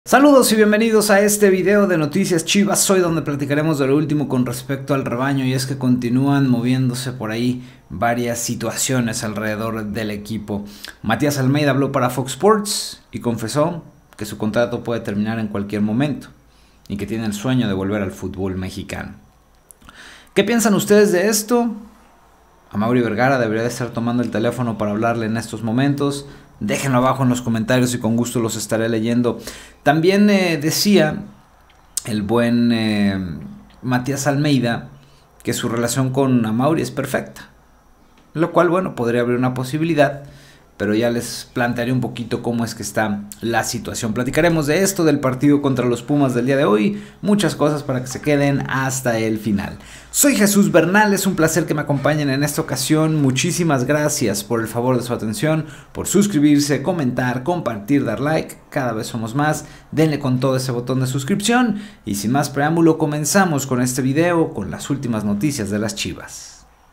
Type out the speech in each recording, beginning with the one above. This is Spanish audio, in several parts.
Saludos y bienvenidos a este video de Noticias Chivas, hoy donde platicaremos de lo último con respecto al rebaño, y es que continúan moviéndose por ahí varias situaciones alrededor del equipo. Matías Almeida habló para Fox Sports y confesó que su contrato puede terminar en cualquier momento y que tiene el sueño de volver al fútbol mexicano. ¿Qué piensan ustedes de esto? Amaury Vergara debería de estar tomando el teléfono para hablarle en estos momentos. Déjenlo abajo en los comentarios y con gusto los estaré leyendo. También decía el buen Matías Almeida que su relación con Amaury es perfecta. Lo cual, bueno, podría haber una posibilidad, pero ya les plantearé un poquito cómo es que está la situación. Platicaremos de esto, del partido contra los Pumas del día de hoy, muchas cosas para que se queden hasta el final. Soy Jesús Bernal, es un placer que me acompañen en esta ocasión. Muchísimas gracias por el favor de su atención, por suscribirse, comentar, compartir, dar like. Cada vez somos más, denle con todo ese botón de suscripción. Y sin más preámbulo, comenzamos con este video, con las últimas noticias de las Chivas.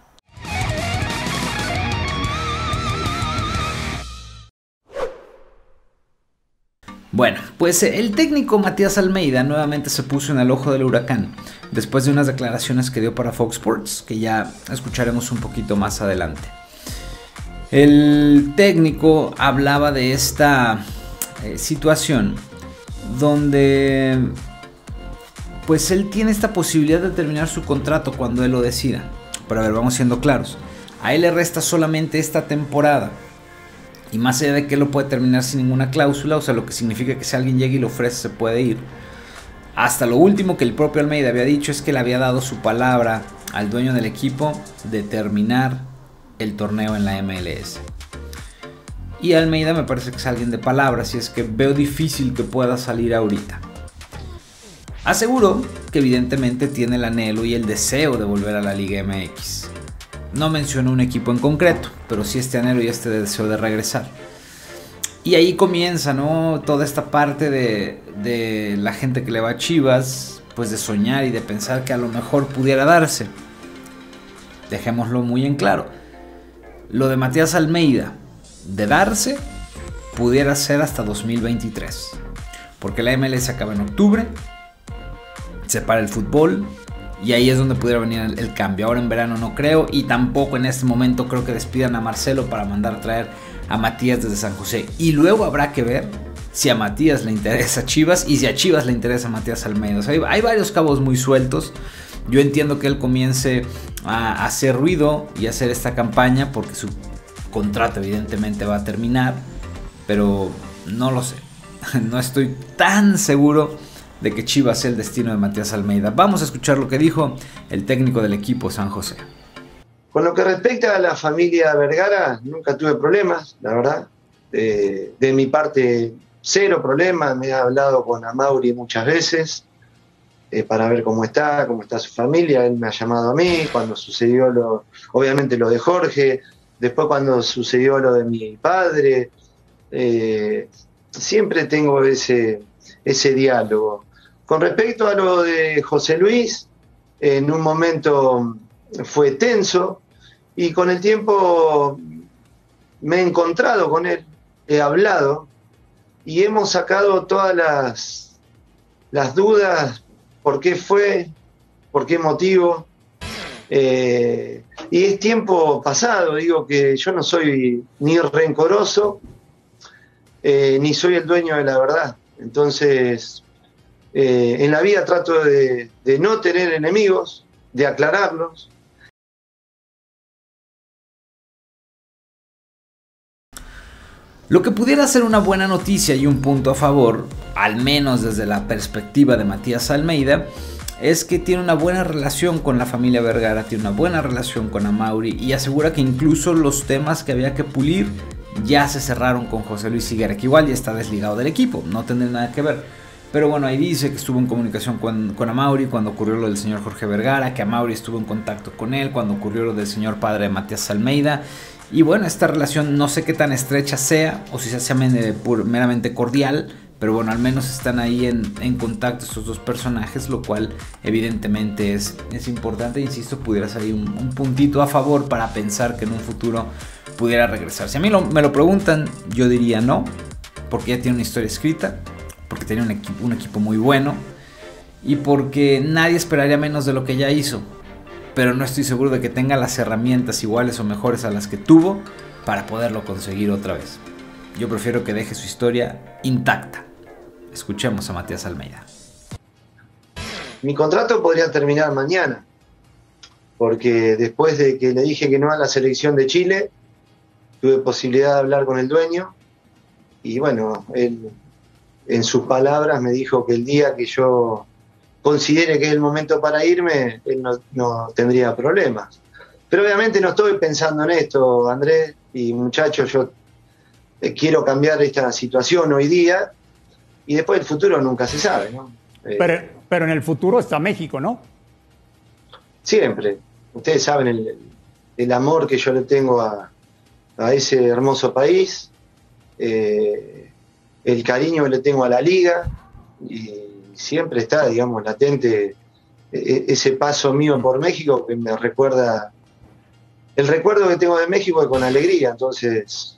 Bueno, pues el técnico Matías Almeida nuevamente se puso en el ojo del huracán después de unas declaraciones que dio para Fox Sports, que ya escucharemos un poquito más adelante. El técnico hablaba de esta situación donde pues él tiene esta posibilidad de terminar su contrato cuando él lo decida. Pero a ver, vamos siendo claros, a él le resta solamente esta temporada. Y más allá de que él lo puede terminar sin ninguna cláusula, o sea, lo que significa que si alguien llega y lo ofrece se puede ir. Hasta lo último que el propio Almeida había dicho es que le había dado su palabra al dueño del equipo de terminar el torneo en la MLS. Y Almeida me parece que es alguien de palabras, y es que veo difícil que pueda salir ahorita. Aseguró que evidentemente tiene el anhelo y el deseo de volver a la Liga MX. No mencionó un equipo en concreto, pero sí este anhelo y este deseo de regresar. Y ahí comienza, ¿no?, toda esta parte de la gente que le va a Chivas, pues de soñar y de pensar que a lo mejor pudiera darse. Dejémoslo muy en claro. Lo de Matías Almeida, de darse, pudiera ser hasta 2023. Porque la MLS acaba en octubre, se para el fútbol, y ahí es donde pudiera venir el cambio. Ahora en verano no creo, y tampoco en este momento creo que despidan a Marcelo para mandar a traer a Matías desde San José. Y luego habrá que ver si a Matías le interesa Chivas y si a Chivas le interesa Matías Almeida. O sea, hay varios cabos muy sueltos. Yo entiendo que él comience a hacer ruido y a hacer esta campaña porque su contrato evidentemente va a terminar, pero no lo sé. No estoy tan seguro de que Chivas sea el destino de Matías Almeida. Vamos a escuchar lo que dijo el técnico del equipo San José. Con lo que respecta a la familia Vergara, nunca tuve problemas, la verdad. De mi parte, cero problemas. Me he hablado con Amaury muchas veces para ver cómo está su familia. Él me ha llamado a mí cuando sucedió obviamente lo de Jorge, después cuando sucedió lo de mi padre. Siempre tengo ese diálogo. Con respecto a lo de José Luis, en un momento fue tenso y con el tiempo me he encontrado con él, he hablado y hemos sacado todas las dudas, por qué fue, por qué motivo. Y es tiempo pasado, digo que yo no soy ni rencoroso ni soy el dueño de la verdad. Entonces, en la vida trato de no tener enemigos, de aclararlos. Lo que pudiera ser una buena noticia y un punto a favor, al menos desde la perspectiva de Matías Almeida, es que tiene una buena relación con la familia Vergara, tiene una buena relación con Amaury y asegura que incluso los temas que había que pulir ya se cerraron con José Luis Higuera, que igual ya está desligado del equipo, no tendrá nada que ver. Pero bueno, ahí dice que estuvo en comunicación con Amaury cuando ocurrió lo del señor Jorge Vergara, que Amaury estuvo en contacto con él cuando ocurrió lo del señor padre de Matías Almeida. Y bueno, esta relación no sé qué tan estrecha sea o si sea meramente cordial, pero bueno, al menos están ahí en contacto estos dos personajes, lo cual evidentemente es importante. Insisto, pudiera ser ahí un puntito a favor para pensar que en un futuro pudiera regresar. Si a mí me lo preguntan, yo diría no, porque ya tiene una historia escrita. porque tenía un equipo muy bueno y porque nadie esperaría menos de lo que ya hizo, pero no estoy seguro de que tenga las herramientas iguales o mejores a las que tuvo para poderlo conseguir otra vez. Yo prefiero que deje su historia intacta. Escuchemos a Matías Almeida. Mi contrato podría terminar mañana, porque después de que le dije que no a la selección de Chile, tuve posibilidad de hablar con el dueño y bueno, él en sus palabras me dijo que el día que yo considere que es el momento para irme, él no tendría problemas. Pero obviamente no estoy pensando en esto, Andrés y muchachos, yo quiero cambiar esta situación hoy día y después el futuro nunca se sabe, ¿no? Pero en el futuro está México, ¿no? Siempre. Ustedes saben el amor que yo le tengo a ese hermoso país, el cariño que le tengo a la liga, y siempre está, digamos, latente ese paso mío por México que me recuerda, el recuerdo que tengo de México es con alegría. Entonces,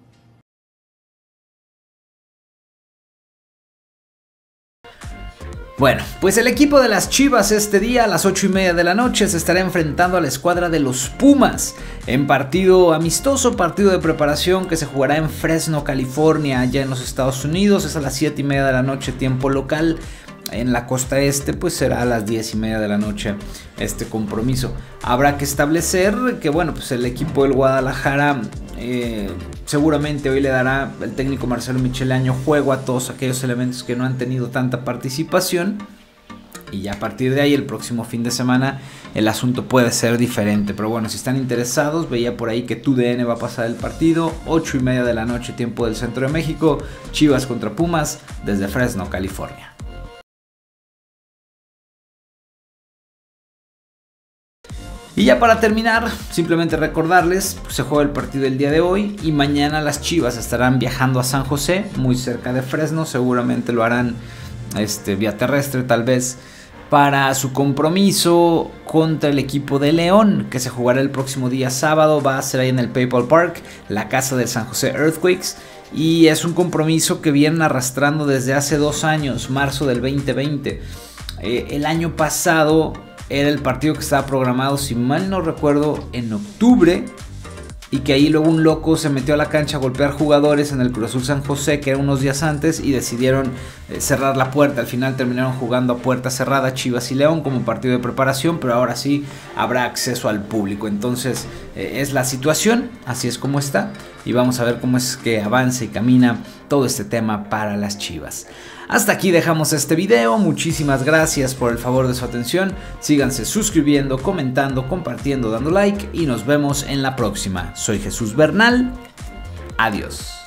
bueno, pues el equipo de las Chivas este día a las 8:30 de la noche se estará enfrentando a la escuadra de los Pumas en partido amistoso, partido de preparación que se jugará en Fresno, California, allá en los Estados Unidos. Es a las 7:30 de la noche tiempo local. En la costa este pues será a las 10:30 de la noche este compromiso. Habrá que establecer que bueno, pues el equipo del Guadalajara seguramente hoy le dará el técnico Marcelo Michele Año juego a todos aquellos elementos que no han tenido tanta participación, y ya a partir de ahí el próximo fin de semana el asunto puede ser diferente. Pero bueno, si están interesados, veía por ahí que TUDN va a pasar el partido 8:30 de la noche tiempo del centro de México, Chivas contra Pumas desde Fresno, California. Y ya para terminar, simplemente recordarles, se juega el partido el día de hoy y mañana las Chivas estarán viajando a San José, muy cerca de Fresno, seguramente lo harán vía terrestre tal vez, para su compromiso contra el equipo de León, que se jugará el próximo día sábado. Va a ser ahí en el PayPal Park, la casa del San José Earthquakes, y es un compromiso que vienen arrastrando desde hace 2 años, marzo del 2020. El año pasado era el partido que estaba programado, si mal no recuerdo, en octubre, y que ahí luego un loco se metió a la cancha a golpear jugadores en el Cruz Azul San José, que era unos días antes, y decidieron cerrar la puerta. Al final terminaron jugando a puerta cerrada Chivas y León como partido de preparación, pero ahora sí habrá acceso al público. Entonces es la situación, así es como está, y vamos a ver cómo es que avanza y camina todo este tema para las Chivas. Hasta aquí dejamos este video, muchísimas gracias por el favor de su atención, síganse suscribiendo, comentando, compartiendo, dando like y nos vemos en la próxima. Soy Jesús Bernal, adiós.